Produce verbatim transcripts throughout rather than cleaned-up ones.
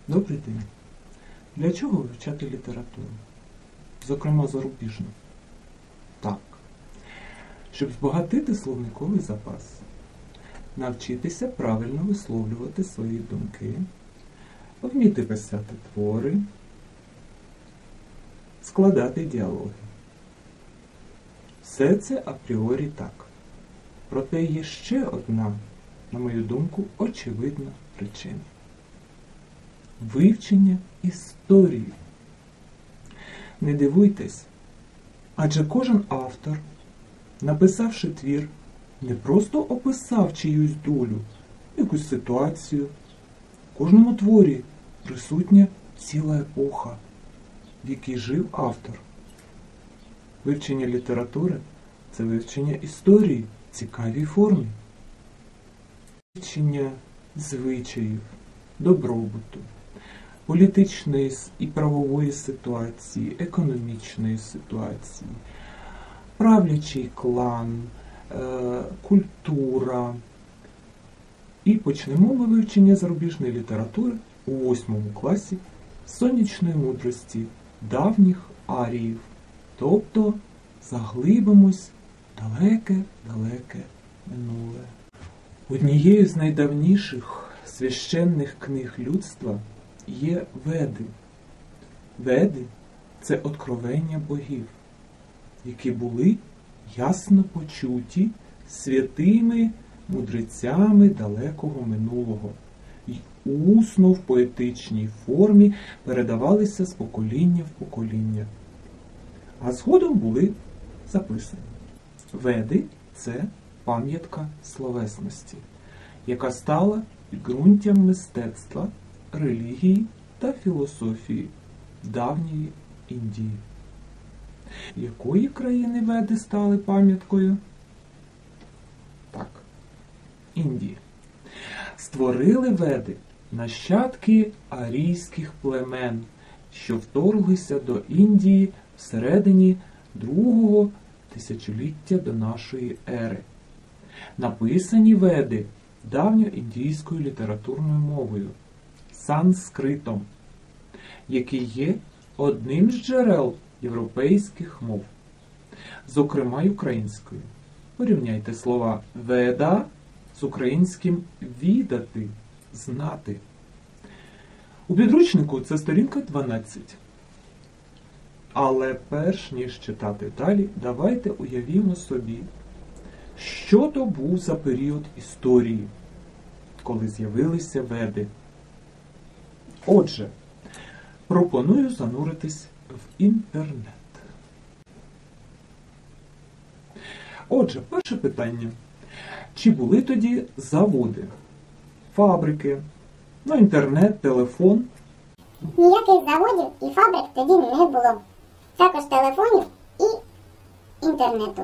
Добрий день. Для чого вивчати літературу? Зокрема, зарубіжну? Так. Щоб збагатити словниковий запас, навчитися правильно висловлювати свої думки, вміти писати твори, складати діалоги. Все це апріорі так. Проте є ще одна, на мою думку, очевидна причина. Вивчення історії. Не дивуйтесь, адже кожен автор, написавши твір, не просто описав чиюсь долю, якусь ситуацію. В кожному творі присутня ціла епоха, в якій жив автор. Вивчення літератури – це вивчення історії в цікавій формі. Вивчення звичаїв, добробуту, політичної і правової ситуації, економічної ситуації, правлячий клан, е, культура. І почнемо ми вивчення зарубіжної літератури у восьмому класі сонячної мудрості давніх аріїв, тобто заглибимось в далеке-далеке минуле. Однією з найдавніших священних книг людства є Веди. Веди – це откровення богів, які були ясно почуті святими мудрецями далекого минулого і усно в поетичній формі передавалися з покоління в покоління, а згодом були записані. Веди – це пам'ятка словесності, яка стала підґрунтям мистецтва, релігії та філософії давньої Індії. Якої країни Веди стали пам'яткою? Так, Індії. Створили Веди нащадки арійських племен, що вторглися до Індії всередині другого тисячоліття до нашої ери. Написані Веди давньоіндійською літературною мовою – санскритом, який є одним з джерел європейських мов, зокрема й українською. Порівняйте слова «веда» з українським «відати» – «знати». У підручнику це сторінка дванадцять. Але перш ніж читати далі, давайте уявімо собі, що то був за період історії, коли з'явилися Веди. Отже, пропоную зануритись в інтернет. Отже, перше питання. Чи були тоді заводи, фабрики, ну, інтернет, телефон? Ніяких заводів і фабрик тоді не було. Також телефонів і інтернету.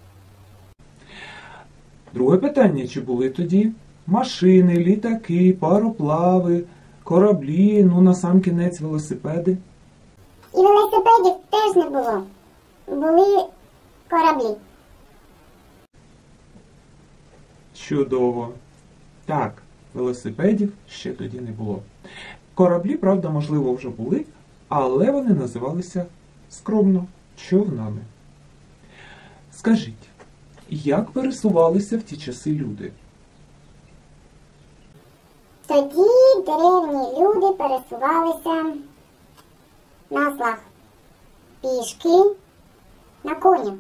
Друге питання. Чи були тоді машини, літаки, пароплави, кораблі, ну, насамкінець велосипеди? І велосипедів теж не було. Були кораблі. Чудово. Так, велосипедів ще тоді не було. Кораблі, правда, можливо, вже були, але вони називалися скромно човнами. Скажіть, як пересувалися в ті часи люди? Тоді древні люди пересувалися на ослах, пішки, на конях.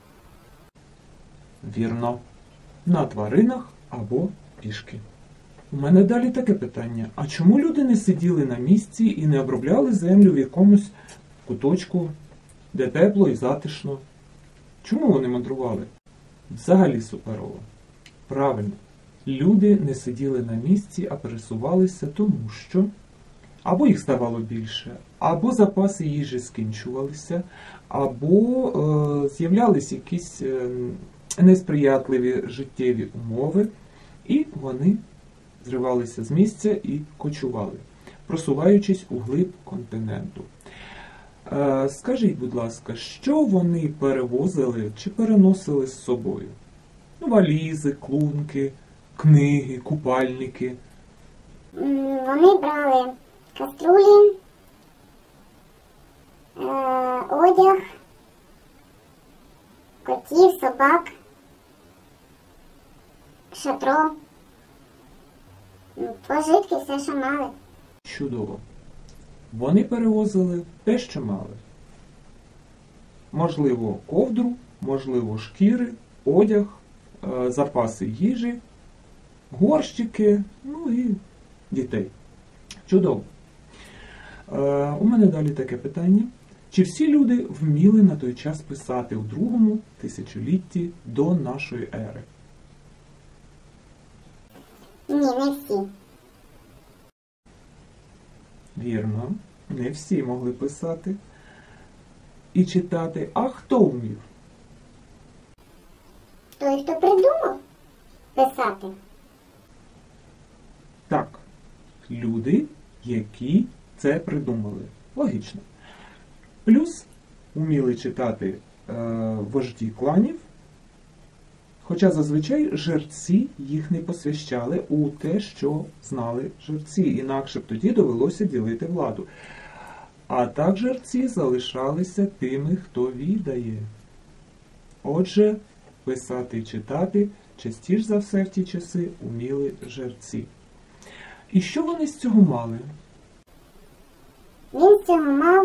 Вірно. На тваринах або пішки. У мене далі таке питання. А чому люди не сиділи на місці і не обробляли землю в якомусь куточку, де тепло і затишно? Чому вони мандрували? Взагалі суперово. Правильно. Люди не сиділи на місці, а пересувалися тому, що або їх ставало більше, або запаси їжі скінчувалися, або е, з'являлись якісь е, несприятливі життєві умови, і вони зривалися з місця і кочували, просуваючись у глиб континенту. Е, скажіть, будь ласка, що вони перевозили чи переносили з собою? Ну, валізи, клунки, книги, купальники. Вони брали каструлі, е, одяг, котів, собак, шатро, пожитки, все, що мали. Чудово. Вони перевозили те, що мали. Можливо, ковдру, можливо, шкіри, одяг, е, запаси їжі, горщики, ну і дітей. Чудово. Е, у мене далі таке питання. Чи всі люди вміли на той час писати у другому тисячолітті до нашої ери? Ні, не всі. Вірно, не всі могли писати і читати. А хто вмів? Той, хто придумав писати. Так, люди, які це придумали. Логічно. Плюс вміли читати е, вожді кланів, хоча зазвичай жерці їх не посвящали у те, що знали жерці, інакше б тоді довелося ділити владу. А так жерці залишалися тими, хто відає. Отже, писати і читати частіше за все в ті часи уміли жерці. І що вони з цього мали? Він з цього мав...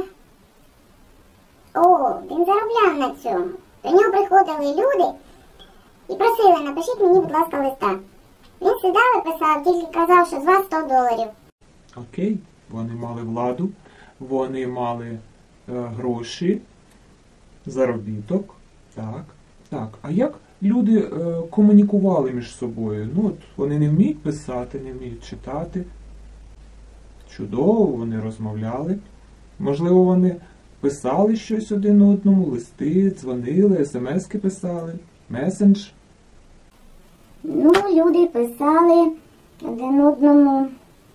О, він заробляв на цьому. До нього приходили люди і просили, напишіть мені, будь ласка, листа. Він сідав і писав, тільки казав, що з вас сто доларів. Окей, вони мали владу, вони мали е, гроші, заробіток. Так, так. А як люди е, комунікували між собою? Ну, от вони не вміють писати, не вміють читати. Чудово, вони розмовляли. Можливо, вони писали щось один одному, листи, дзвонили, смски писали, месендж. Ну, люди писали один одному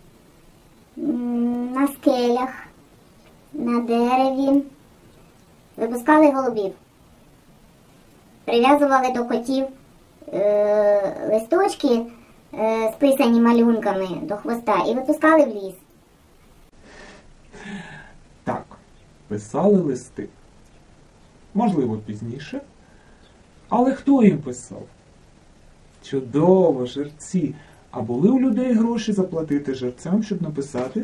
м, на скелях, на дереві, випускали голубів, прив'язували до котів е, листочки, е, списані малюнками до хвоста, і випускали в ліс. Так, писали листи. Можливо, пізніше. Але хто їм писав? Чудово, жерці. А були у людей гроші заплатити жерцям, щоб написати?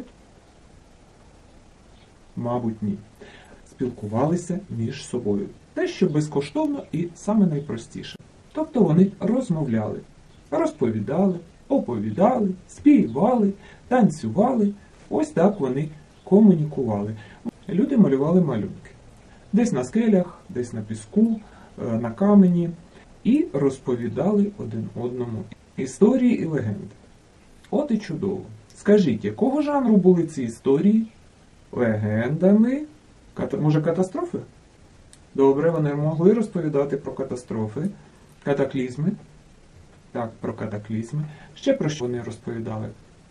Мабуть, ні. Спілкувалися між собою. Те, що безкоштовно і саме найпростіше. Тобто вони розмовляли, розповідали, оповідали, співали, танцювали. Ось так вони комунікували. Люди малювали малюнки. Десь на скелях, десь на піску, на камені. І розповідали один одному історії і легенди. От і чудово. Скажіть, якого жанру були ці історії? Легендами? Ката... Може, катастрофи? Добре, вони могли розповідати про катастрофи, катаклізми. Так, про катаклізми. Ще про що вони розповідали?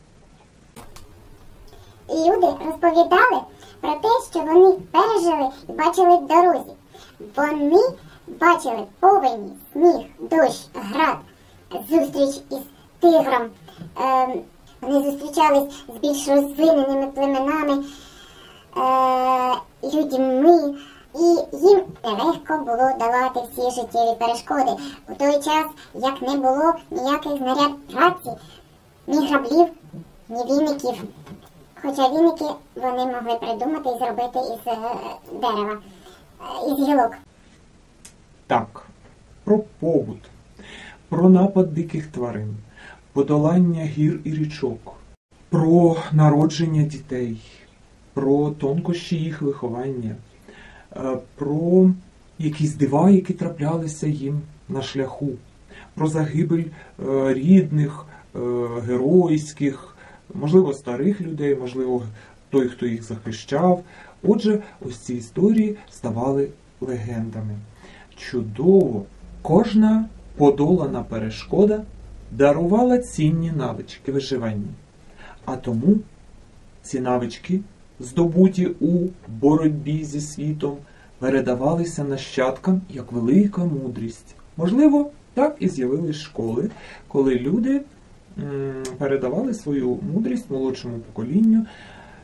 Люди розповідали про те, що вони пережили і бачили в дорозі. Вони бачили повені, сніг, дощ, град, зустріч із тигром. Е, вони зустрічались з більш розвиненими племенами, е, людьми. І їм нелегко було долати всі життєві перешкоди. У той час, як не було ніяких знаряд праці, ні граблів, ні віників. Хоча віники вони могли придумати і зробити із е, дерева, е, із гілок. Так, про побут, про напад диких тварин, подолання гір і річок, про народження дітей, про тонкощі їх виховання, про якісь дива, які траплялися їм на шляху, про загибель рідних, геройських, можливо, старих людей, можливо, той, хто їх захищав. Отже, ось ці історії ставали легендами. Чудово! Кожна подолана перешкода дарувала цінні навички виживання. А тому ці навички, здобуті у боротьбі зі світом, передавалися нащадкам як велика мудрість. Можливо, так і з'явились школи, коли люди м, передавали свою мудрість молодшому поколінню,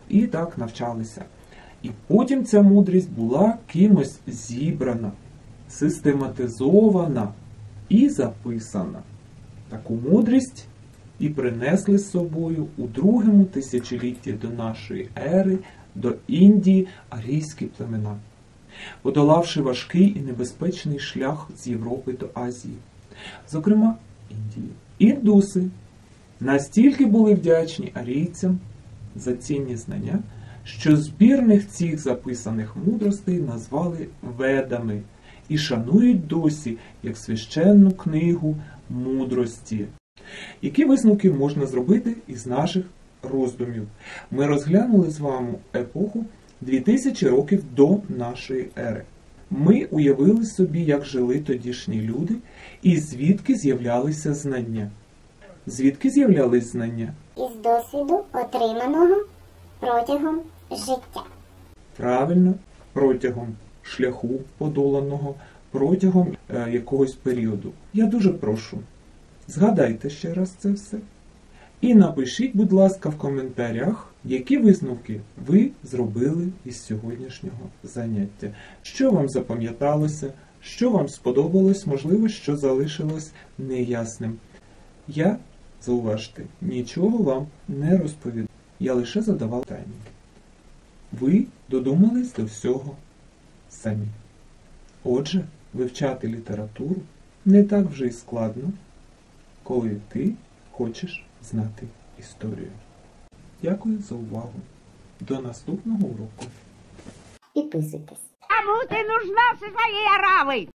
і так навчалися. І потім ця мудрість була кимось зібрана, систематизована і записана. Таку мудрість і принесли з собою у другому тисячолітті до нашої ери до Індії арійські племена, подолавши важкий і небезпечний шлях з Європи до Азії, зокрема Індії. Індуси настільки були вдячні арійцям за цінні знання, що збірних цих записаних мудростей назвали Ведами і шанують досі як священну книгу мудрості. Які висновки можна зробити із наших роздумів? Ми розглянули з вами епоху дві тисячі років до нашої ери. Ми уявили собі, як жили тодішні люди і звідки з'являлися знання. Звідки з'являлись знання? Із досвіду, отриманого протягом життя. Правильно, протягом шляху подоланого, протягом е, якогось періоду. Я дуже прошу, згадайте ще раз це все. І напишіть, будь ласка, в коментарях, які висновки ви зробили із сьогоднішнього заняття. Що вам запам'яталося, що вам сподобалось, можливо, що залишилось неясним. Я, зауважте, нічого вам не розповідав. Я лише задавав питання. Ви додумались до всього самі. Отже, вивчати літературу не так вже й складно, коли ти хочеш знати історію. Дякую за увагу. До наступного уроку. Підписуйтесь. Кому ты нужна со своей оравой?